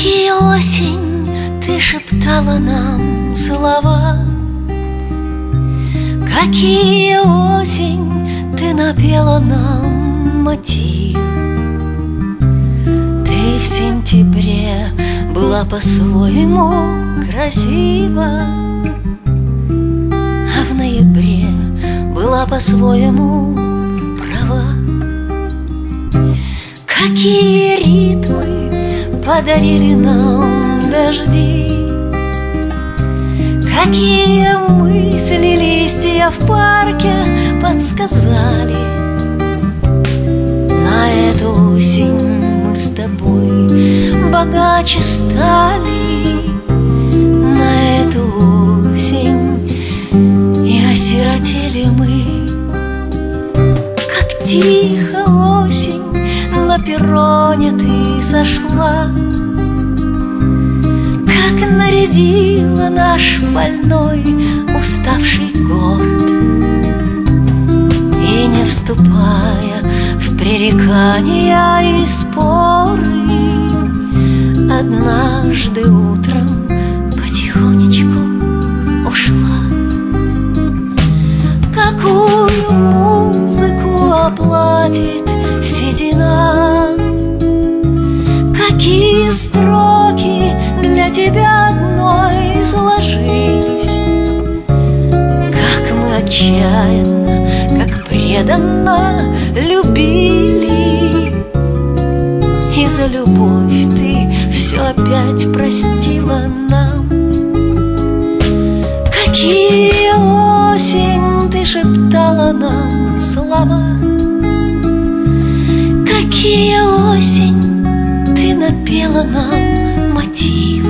Какие осень ты шептала нам слова, какие осень ты напела нам мотив. Ты в сентябре была по-своему красива, а в ноябре была по-своему права. Какие ритмы подарили нам дожди, какие мысли листья в парке подсказали. На эту осень мы с тобой богаче стали, на эту осень и осиротели мы. Как тихо осень на перроне ты сошла, как нарядила наш больной уставший город. И не вступая в пререкания и споры, однажды утром потихонечку ушла. Какую музыку оплатит седина, какие строки для тебя одной сложились. Как мы отчаянно, как преданно любили, и за любовь ты все опять простила нам. Какие осень ты шептала нам слова, какие осень ты напела нам мотив.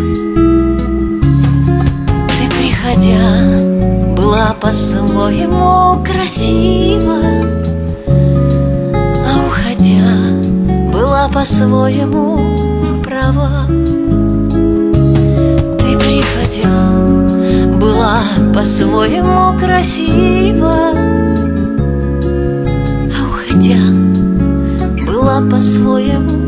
Ты, приходя, была по-своему красива, а уходя, была по-своему права. Ты, приходя, была по-своему красива, а уходя, была по-своему